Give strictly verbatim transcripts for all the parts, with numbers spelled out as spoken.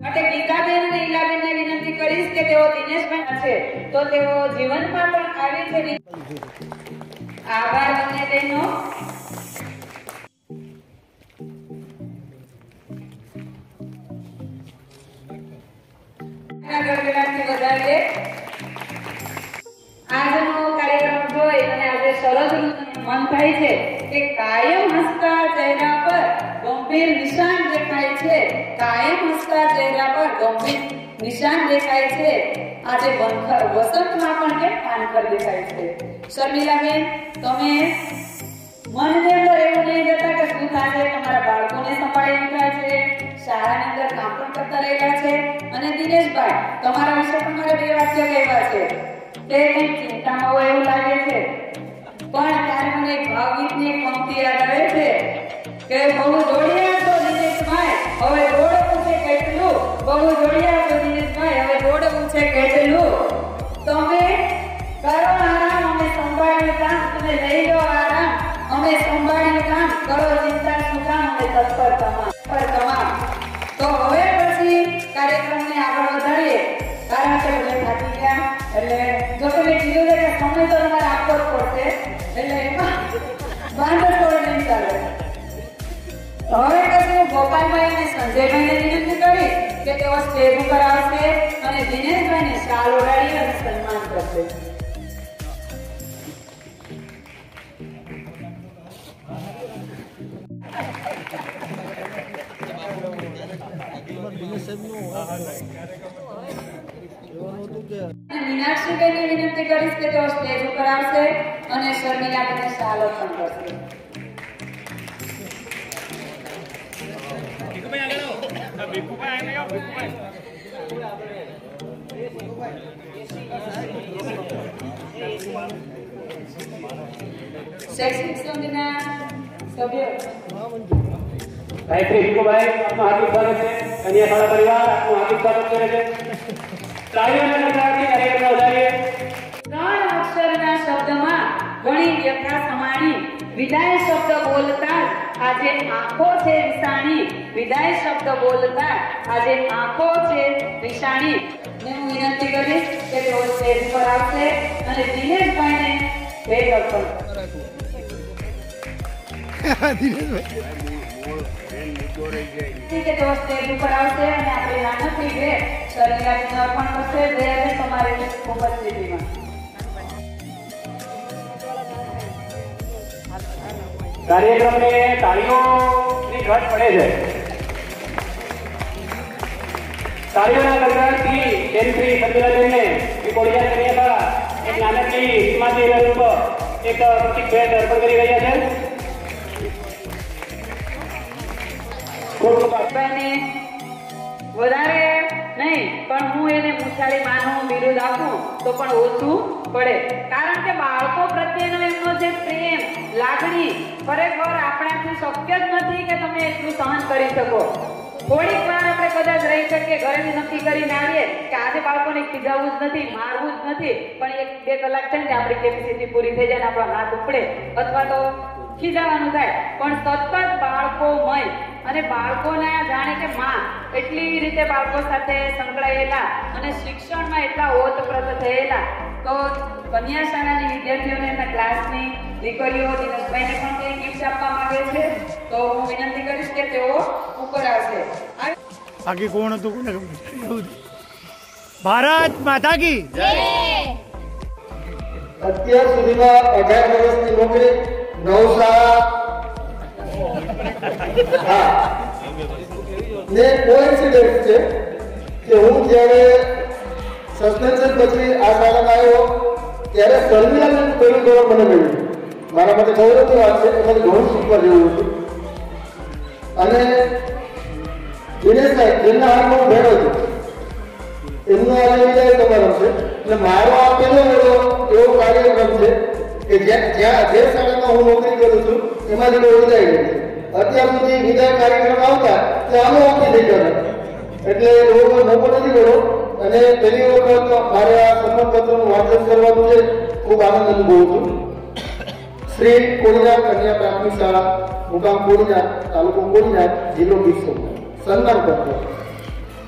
માટે ગીતાબેન અને ઈલાબેનને વિનંતી કરીશ કે તેઓ દિનેશભાઈ છે તો તેઓ જીવનમાં પણ આવી છે. આભાર બંને બહેનો. ગરગડાટથી વધારીએ. આજનો કાર્યક્રમ જોઈ અને આજે સરસ મન થાય છે કે કાયમ હસતા ચહેરા પર ગંભીર નિશાન દેખાય છે. કાયમ હસતા ચહેરા પર ગંભીર નિશાન દેખાય છે. આજે વસંતમાં પણ કેમ પાનખર દેખાય છે. શર્મિલાબેન, તમે મનની અંદર એવું નહીં જતા કે શું થશે, તમારા બાળકોને સંભાળી લીધા છે, શાળાની અંદર કામ પણ કરતા રહેલા છે. અને દિનેશભાઈ, તમારા વિશે પણ મારે બે વાક્ય કહેવા છે. તે કંઈક ચિંતામાં હોય એવું લાગે છે, પણ ત્યારે મને એક ભાવગીતની એક પંક્તિ યાદ આવે છે કે બહુ જોડિયા છો દિનેશભાઈ, હવે દોડવું છે કેટલું. બહુ જોડિયા છો દિનેશભાઈ, હવે દોડવું છે કેટલું. તમે કરો આરામ, અમે સંભાળ્યું કામ. તમે લઈ લો આરામ, અમે સંભાળ્યું કામ. કરો ચિંતા શું કામ, અમે તત્પર તમામ પર તમામ. તો હવે પછી કાર્યક્રમને આગળ વધારીએ. કારણ કે તમે થાકી ગયા એટલે જો તમે કીધું છે કે સમય તો તમારે આપવો જ પડશે એટલે એમાં વાંધો થોડો નહીં ચાલે. હવે પછી હું ગોપાલભાઈ અને સંજયભાઈને વિનંતી કરી કે તેઓ સ્ટેજ ઉપર આવશે અને દિનેશભાઈને શાલ ઓઢાડી અને સન્માન કરશે. મીનાક્ષીબેનને વિનંતી કરીશ કે તેઓ સ્ટેજ ઉપર આવશે અને શર્મિલાબેનને શાલ અર્પણ કરશે. શૈક્ષણિક સમિતિના સભ્યો ગાયત્રી ભીખુભાઈ, આપનું હાર્દિક સ્વાગત છે. કન્યા શાળા પરિવાર આપનું હાર્દિક સ્વાગત કરે છે. તાળીઓના ગણગણાટથી કાર્યક્રમ વધારીએ. ત્રણ અક્ષરના શબ્દમાં ઘણી વ્યથા સમાણી. વિદાય શબ્દ બોલતા આજે આંખો છે વિસાણી. વિદાય શબ્દ બોલતા આજે આંખો છે વિસાણી. ને હું વિનંતી કરીશ કે તેઓ સ્ટેજ પર આવશે અને દિનેશભાઈને ભેટ અર્પણ કે તેઓ સ્ટેજ ઉપર આવશે અને આપણે નાનકડી ભેટ શર્મિલાબેનને અર્પણ કરશે. દયાબેન, તમારી ઉપસ્થિતિમાં કાર્યક્રમને તાળીઓની ઘટ પડે છે. તાળીઓના ગણગણાટથી બેન શ્રી શર્મિલાબેનને કોળિયા કન્યા શાળા એક નાનકડી હિમાચી રથ ઉપર એક પ્રતિક ભેટ અર્પણ કરી રહ્યા છે. વધારે નહીં પણ હું એને મુસાળી માનું બિરુદ આપું તો પણ ઓછું પડે. કારણ કે બાળકો પ્રત્યેનો એમનો જે પ્રેમ, લાગણી ખરેખર આપણાથી શક્ય જ નથી કે તમે એટલું સહન કરી શકો. થોડીક વાર આપણે કદાચ રહી શકીએ, ઘરેથી નક્કી કરીને આવીએ કે આજે બાળકોને ખીજાવવું જ નથી, મારવું જ નથી, પણ એક બે કલાક છે ને આપણી કેપેસિટી પૂરી થઈ જાય ને આપણો હાથ ઉપડે અથવા તો ખીજાવાનું થાય. પણ સતત બાળકોમય અને બાળકોના જાણે કે માં એટલી રીતે બાળકો સાથે સંકળાયેલા અને શિક્ષણમાં એટલા ઓતપ્રોત થયેલા. તો કન્યા શાળાની વિદ્યાર્થીઓને એમના ક્લાસની દીકરીઓ દિનેશભાઈને પણ કંઈ ગિફ્ટ આપવા માંગે છે તો હું વિનંતી કરીશ કે તેઓ ઉપર આવશે. બાકી કોણ હતું કોને ભારત માતા કી જય. અત્યાર સુધીમાં અઢાર વર્ષની નોકરી, નવ શાળા, હા ને કોઇન્સિડન્સ છે કે હું જ્યારે સસ્પેન્શન પછી આ શાળામાં આવ્યો ત્યારે શર્મિલાબેન પહેલું ધોરણ મને મળ્યું. મારા માટે ગૌરવની વાત છે, એમાં ઘણું શીખવા જેવું હતું. અને દિનેશભાઈ જેમના હાથમાં ભેળો હતો એમનો આજે વિદાય તમારો છે. એટલે મારો આ પહેલો એવો એવો કાર્યક્રમ છે કે જ્યાં જે શાળામાં હું નોકરી કરું છું એમાંથી કોઈ વિદાય ગયો છે. અત્યાર સુધી વિદાય કાર્યક્રમ આવતા તે આનો ઓછી થઈ ગયો એટલે એવો કોઈ મોકો નથી કર્યો. અને પહેલી વખત મારે આ સન્માનપત્રનું વાંચન કરવાનું છે. ખૂબ આનંદ અનુભવું છું. શ્રી કોળીનાથ કન્યા પ્રાથમિક શાળા, મુકામ કોળીનાથ, તાલુકો કોળીનાથ, જિલ્લો ગીર સોમનાથ. સન્માનપત્ર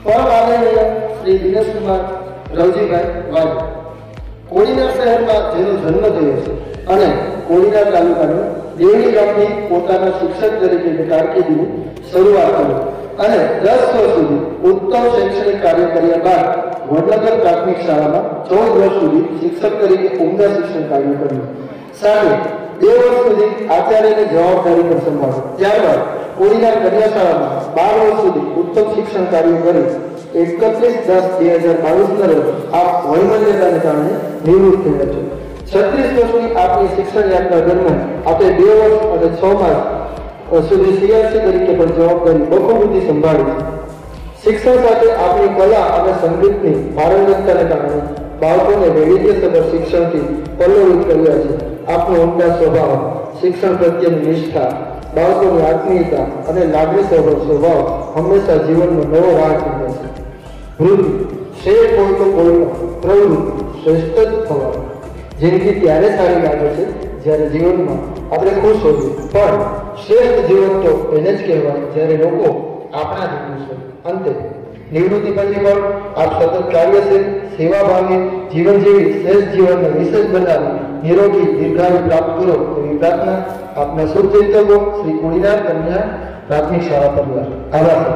પરમ આદરણીય શ્રી દિનેશ કુમાર રવજીભાઈ વાઘ કોડીનાર શહેરમાં જેનો જન્મ થયો છે અને કોડીનાર તાલુકાનું દેવડી ગામથી પોતાના શિક્ષક તરીકે કારકિર્દીની શરૂઆત કરી અને દસ વર્ષ સુધી ઉત્તમ શૈક્ષણિક કાર્ય કર્યા બાદ વડનગર પ્રાથમિક શાળામાં ચૌદ વર્ષ સુધી શિક્ષક તરીકે ઉમદા શિક્ષણ કાર્ય કર્યું. સાથે બે વર્ષ સુધી આચાર્યની જવાબદારી પણ સંભાળી. ત્યારબાદ કોડીનાર કન્યા શાળામાં બાર વર્ષ સુધી ઉત્તમ શિક્ષણ કાર્ય કરી એકત્રીસ દસ બે હજાર બાવીસના રોજ આપ વયમર્યાદાને કારણે નિવૃત્ત થયા છો. છત્રીસ વર્ષની આપની શિક્ષણ યાત્રા દરમિયાન આપે બે વર્ષ અને છ માસ સુધી સીઆરસી તરીકે પણ જવાબદારી બખૂબીથી સંભાળી છે. શિક્ષણ સાથે આપણી કલા અને સંગીતની પારંગતતાને કારણે બાળકોને વૈવિધ્યસભર શિક્ષણથી પલ્લવિત કર્યા છે. આપનો ઉમદા સ્વભાવ, શિક્ષણ પ્રત્યેની નિષ્ઠા, બાળકોની આત્મીયતા અને લાગણીસભર સ્વભાવ હંમેશા જીવનનો નવો રાહ ખોલે છે. વૃદ્ધિ શ્રેષ્ઠ હોય તો કોઈનો પ્રવૃત્તિ શ્રેષ્ઠ જ થવાનું. જિંદગી ત્યારે સારી લાગે છે જ્યારે જીવનમાં આપણે ખુશ હોઈએ, પણ શ્રેષ્ઠ જીવન તો એને જ કહેવાય જ્યારે લોકો આપણાથી ખુશ હોય. અંતે નિવૃત્તિ પછી પણ આપ સતત કાર્યશીલ, સેવાભાવી જીવન જેવી શ્રેષ્ઠ જીવનને વિશેષ બનાવી નિરોગી દીર્ઘાયુ પ્રાપ્ત કરો એવી પ્રાર્થના આપના શુભચિંતકો શ્રી કોડીનાર કન્યા પ્રાથમિક શાળા પરિવાર. આભાર.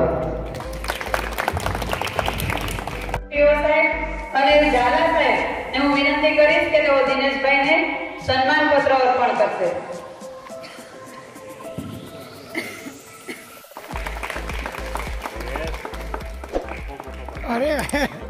અને ઝાલા સાહેબ ને હું વિનંતી કરીશ કે તેઓ દિનેશભાઈને સન્માન પત્ર અર્પણ કરશે. અરે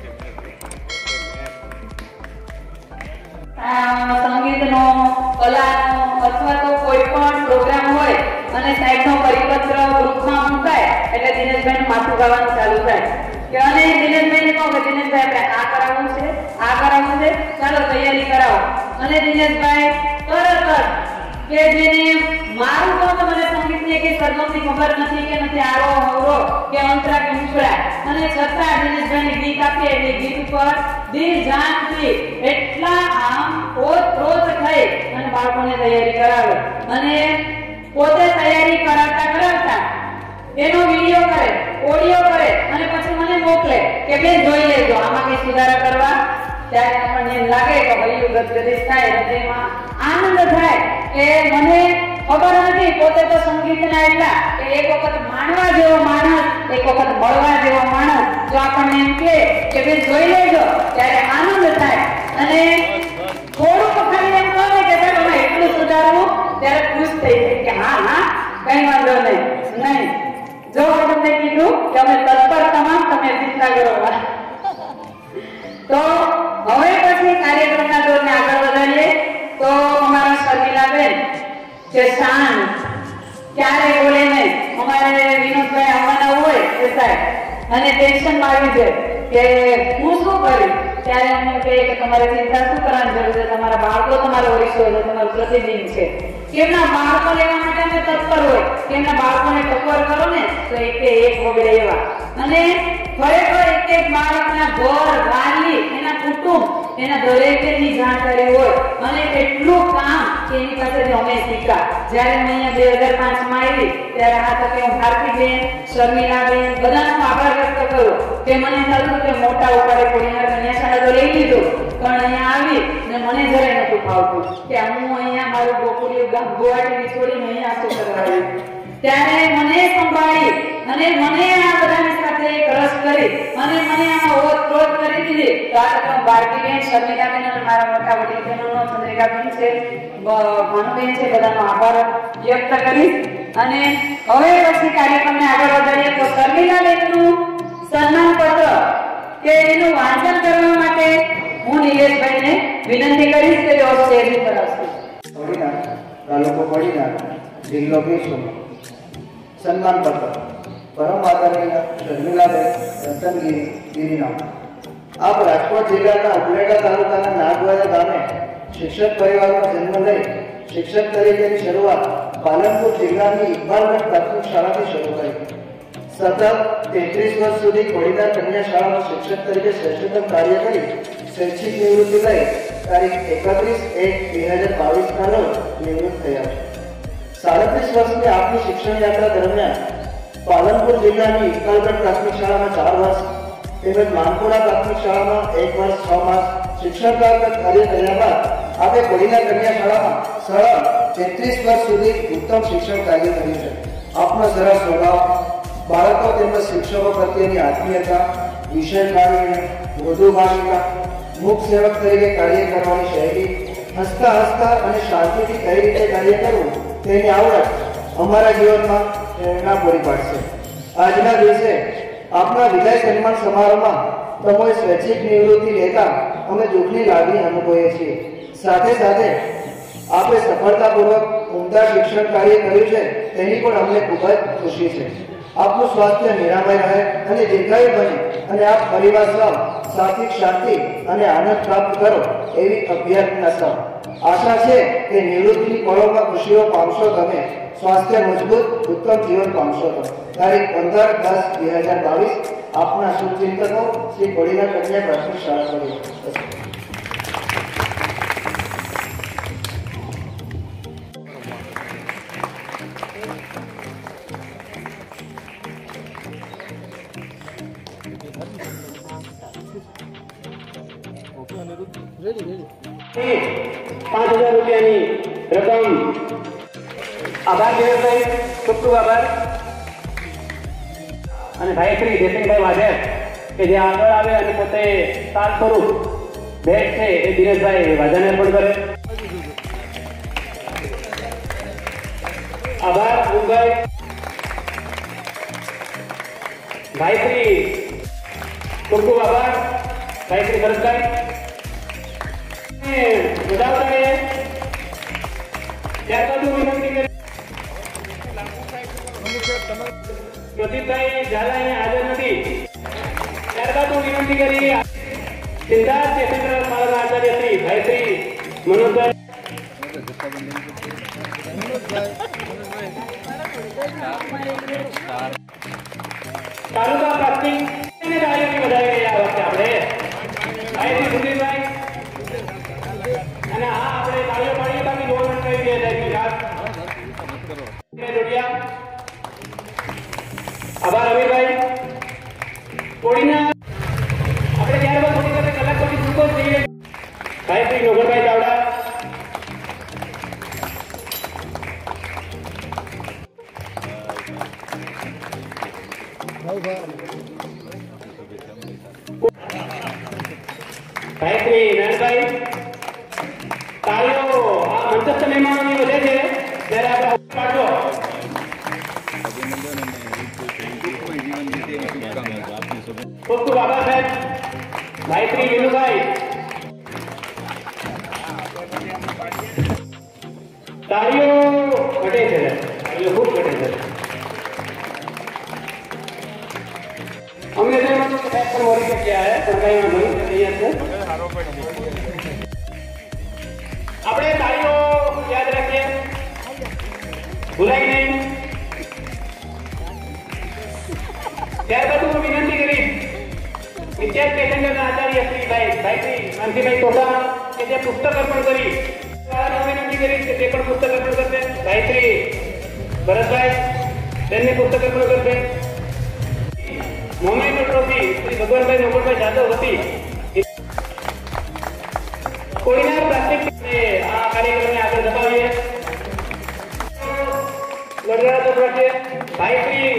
સંગીતનો, કલાનો અથવા તો કોઈ પણ પ્રોગ્રામ હોય અને સાહેબનો પરિપત્ર ગ્રુપમાં મૂકાય એટલે દિનેશભાઈનું માથું ગાવાનું ચાલુ થાય કે અને દિનેશભાઈને કહો કે દિનેશભાઈ આપણે આ કરાવવું છે, આ કરાવવું છે, ચાલો તૈયારી કરાવો. અને દિનેશભાઈ તરત જ કે જેને મારું તો મને સંગીતની કે સરગમની ખબર નથી કે નથી આરો હવરો કે અંતરા કે મુકડા અને છતાં દિનેશભાઈને ગીત આપીએ એટલે ગીત ઉપર દિલ જાનથી એટલા આમ ઓતપ્રોત થઈ અને બાળકોને તૈયારી કરાવે અને પોતે તૈયારી કરાવતા કરાવતા એનો વિડીયો કરે, ઓડિયો કરે અને પછી મને મોકલે કે બેન જોઈ લેજો આમાં કઈ સુધારા કરવા. ત્યારે આપણને એમ લાગે કે હૈયું ગદગદિત થાય અને તેમાં આનંદ થાય કે મને ખબર નથી પોતે તો સંગીતના એટલા કે એક વખત માણવા જેવો માણસ, એક વખત મળવા જેવો માણસ જો આપણને એમ કહે કે બેન જોઈ લેજો ત્યારે આનંદ થાય અને થોડુંક ખાલી એમ કહે કે સાહેબ અમે એટલું સુધારવું ત્યારે ખુશ થઈ જાય કે હા હા કઈ વાંધો નહીં નહીં જો તમને કીધું કે અમે તત્પર તમામ તમે ચિંતા કરો. તો હવે પછી કાર્યક્રમના દોરને આગળ વધારીએ તો અમારા શર્મિલાબેન જે શાંત ક્યારે બોલે નહીં, અમારે વિનોદભાઈ આવવાના હોય એ સાહેબ અને ટેન્શનમાં આવી જાય કે હું શું કર્યું ત્યારે અમને કહીએ કે તમારે ચિંતા શું કરવાની જરૂર છે, તમારા બાળકો તમારો ઓરિસો છે, તમારું પ્રતિબિંબ છે. કેમના બાળકો લેવા માટે અમે તત્પર હોય, કેમના બાળકોને ટકોર કરો ને તો એક એક વગડે એવા અને ખરેખર એક એક બાળકના ઘર, વાલી, એના કુટુંબ, એના દરેકની જાણકારી હોય અને એટલું કામ કે એની પાસેથી અમે શીખ્યા. જ્યારે હું અહીંયા બે હજાર પાંચ માં આવી ત્યારે આ તકે હું ભારતીબેન, શર્મિલાબેન બધાનો આભાર વ્યક્ત કરું કે મને થતું કે મોટા ઉપાડે કોડીનાર કન્યા શાળા તો લઈ લીધું પણ અહીંયા આવી ને મને જરાય નતું ફાવતું કે હું અહીંયા મારું ગોકુળિયું ગામ ગુવાહાટી છોડીને અહીંયા શું કરવા આવી. ત્યારે મને સંભાળી અને મને આ બધાની સાથે એક રસ કરી અને મને આમાં ઓતપ્રોત કરી દીધી. તો આ તકે ભારતીબેન, શર્મિલાબેન અને મારા મોટા વડીલ બહેનોનો, ચંદ્રિકાબેન છે, ભાનુબેન છે, બધાનો આભાર વ્યક્ત કરીશ. અને હવે પછી કાર્યક્રમને આગળ વધારીએ તો શર્મિલાબેનનું સન્માન પત્ર કે એનું વાંચન કરવા માટે હું નિલેશભાઈને વિનંતી કરીશ કે તેઓ સ્ટેજ ઉપર આવશે. કોડીનાર તાલુકો કોડીનાર જિલ્લો કેશોદ સન્માન પત્ર પરમ આદરણીય શર્મિલાબેન રતનગીરી ગિરિનામ. આપ રાજકોટ જિલ્લાના ઉપલેટા તાલુકાના નાગવાડા ગામે શિક્ષક પરિવારનો જન્મ લઈ શિક્ષક તરીકેની શરૂઆત પાલનપુર જિલ્લાની ઇકબાલગઢ પ્રાથમિક શાળાથી શરૂ કરી. સતત તેત્રીસ વર્ષ સુધી કોડીનાર કન્યા શાળામાં શિક્ષક તરીકે શ્રેષ્ઠતમ કાર્ય કરી શૈક્ષિક નિવૃત્તિ લઈ તારીખ એકત્રીસ એક બે હજાર બાવીસના રોજ નિવૃત્ત થયા છે. સાડત્રીસ વર્ષની આપની શિક્ષણ યાત્રા દરમિયાન પાલનપુર જિલ્લાની ઇકબાલગઢ પ્રાથમિક શાળામાં ચાર વર્ષ, તેમજ માનપુરા પ્રાથમિક શાળામાં એક વર્ષ છ માસ શિક્ષણ કાર્ય કર્યા બાદ આપણે કોડીના કન્યા શાળામાં સળંગ તેત્રીસ વર્ષ સુધી ઉત્તમ શિક્ષણ કાર્ય કર્યું છે. આપનો સરળ સ્વભાવ, બાળકો તેમજ શિક્ષકો પ્રત્યેની આત્મીયતા, વિષય કાળજી, વધુ ભાષિકા, મુખ સેવક તરીકે કાર્ય કરવાની શૈલી, હસતા હસતા અને શાંતિથી કઈ રીતે કાર્ય કરવું તેની આવડત અમારા જીવનમાં પ્રેરણા પૂરી પાડશે. આજના દિવસે આપના વિદાય સન્માન સમારોહમાં તમોએ સ્વૈચ્છિક નિવૃત્તિ લેતા અમે દુઃખની લાગણી અનુભવીએ છીએ. સાથે સાથે આપણે સફળતાપૂર્વક ઉમદા શિક્ષણ કાર્ય કર્યું છે તેની પણ અમને ખૂબ જ ખુશી છે. આપનું સ્વાસ્થ્ય નિરામય રહે અને દીર્ઘાયુ બને અને આપ પરિવાર સહ સાત્વિક શાંતિ અને આનંદ પ્રાપ્ત કરો એવી અભ્યર્થના સહ આશા છે કે નિવૃત્તિની પળોમાં ખુશીઓ પામશો તમે, સ્વાસ્થ્ય મજબૂત ઉત્તમ જીવન પામશો તમે. તારીખ પંદર દસ બે હજાર બાવીસ આપના શુભચિંતકો શ્રી કોડીના કન્યા પ્રાથમિક શાળા કરી. पांच हजार रुपया रकम आभार दिवसभाई खूब खूब आभार. અને ભાઈ શ્રી જયસિંહભાઈ વાઢેર કે જે આગળ આવે અને પોતે સાલ સ્વરૂપ ભેટ છે એ દિનેશભાઈ વાજાને અર્પણ કરે. આભાર ભૂભાઈ. ભાઈ શ્રી ખૂબ ખૂબ આભાર ભાઈ શ્રી ભરતભાઈ. ત્યારબાદ હું વિનંતી કરી પ્રદીપભાઈ ઝાલા અહીંયા હાજર નથી. ત્યારબાદ હું વિનંતી કરી સિદ્ધાર્થ ચેતેન્દ્ર માળાના આચાર્ય શ્રી ભાઈ શ્રી મનોજભાઈ. તાલુકા પ્રાથમિક તાળીઓથી વધાવી રહ્યા આ વખતે આપણે ભાઈ શ્રી સુધીરભાઈ. અને હા આપણે તાળીઓ પાડીએ બાકી ગવર્મેન્ટ કરી દે છે. આભાર અમીરભાઈ. કોડીના આપણે ત્યારબાદ મોટી સાથે કલાક પછી ગ્લુકોઝ જઈએ. ભાઈ શ્રી નોગરભાઈ ચાવડા. ભાઈ શ્રી નયનભાઈ. તાળીઓ આ મંચસ્થ મહેમાનોની વધે છે ત્યારે આપણે પાડો. ખૂબ ખૂબ આભાર સાહેબ. ભાઈ શ્રી વિનુભાઈ. તાળીઓ ઘટે છે, તાળીઓ ખૂબ ઘટે છે. हमने जो साहब पर मॉडिफाई किया है सरकारी में नहीं तैयार है. આપણે તાળીઓ યાદ રાખીએ, ભૂલાઈ નહીં. ત્યારબાદ હું વિનંતી કરી વિદ્યાર્થી પેસેન્જરના આચાર્ય શ્રી ભાઈ ભાઈ શ્રી માનસીભાઈ ટોટા કે જે પુસ્તક અર્પણ કરી વિનંતી કરી કે તે પણ પુસ્તક અર્પણ કરશે. ભાઈ શ્રી ભરતભાઈ તેમને પુસ્તક અર્પણ કરશે. મોમેન્ટો ટ્રોફી શ્રી ભગવાનભાઈ નોકરભાઈ જાદવ હતી. કોડીના પ્રાથમિક આ કાર્યક્રમને આગળ ધપાવીએ. લડવાડા તો પ્રત્યે ભાઈ શ્રી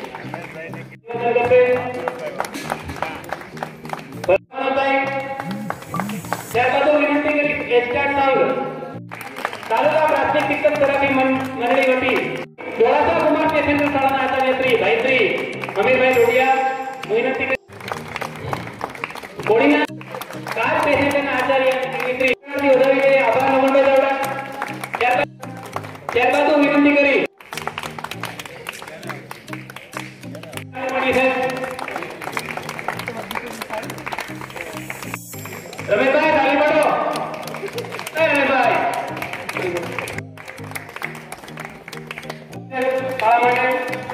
ત્યારબાદ વિનંતી કરી એચકાર સંઘ તાલુકા પ્રાથમિક શિક્ષક તરફી મંડળી વતી દોડાસા કુમાર પેસેન્જર શાળાના આચાર્ય શ્રી ભાઈ શ્રી અમીરભાઈ ડોડિયા વિનંતી કરી કોડીના કાર પેસેન્જરના આચાર્ય શ્રી વધાવી આભાર નમનભાઈ ચાવડા. ત્યારબાદ હું વિનંતી કરી રમેશભાઈ તાળી પાડો. રમેશભાઈ શાળા માટે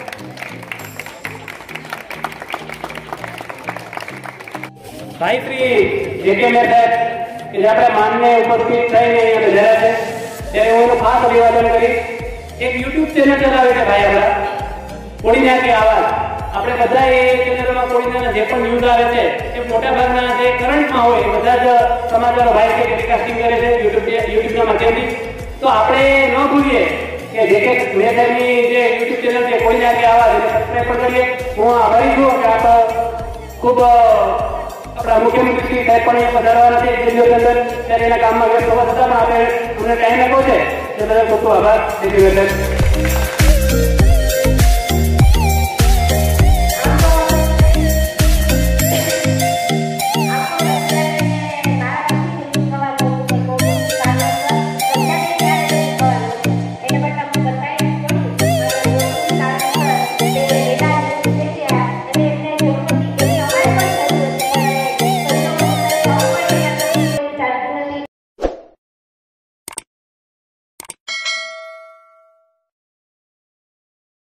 ભાઈ શ્રી જે કે મેં સાહેબ કે જે આપણે માનને ઉપસ્થિત થઈને અહીંયા બેઠા છે ત્યારે હું એનું ખાસ અભિવાદન કરી. એક યુટ્યુબ ચેનલ ચલાવે છે ભાઈ આપણા કોડીના કે આવાજ. આપણે આપણે બધા એ ચેનલોમાં કોઈના જે પણ ન્યૂઝ આવે છે એ મોટા ભાગના જે કરંટમાં હોય એ બધા જ સમાચારો ભાઈ છે ટેલિકાસ્ટિંગ કરે છે યુટ્યુબ યુટ્યુબના માધ્યમથી. તો આપણે ન ભૂલીએ કે જે કે મેં સાહેબની જે યુટ્યુબ ચેનલ છે કોઈને આગે આવા છે સબસ્ક્રાઈબ પણ કરીએ. હું આભારી છું કે આપ ખૂબ આપણા મુખ્યમંત્રી સાહેબ પણ અહીંયા પધારવાના છે એક દિવસ અંદર, ત્યારે એના કામમાં વ્યસ્ત હોવા છતાં પણ આપણે અમને ટાઈમ આપ્યો છે તે બદલ ખૂબ ખૂબ આભાર. Thank you very much.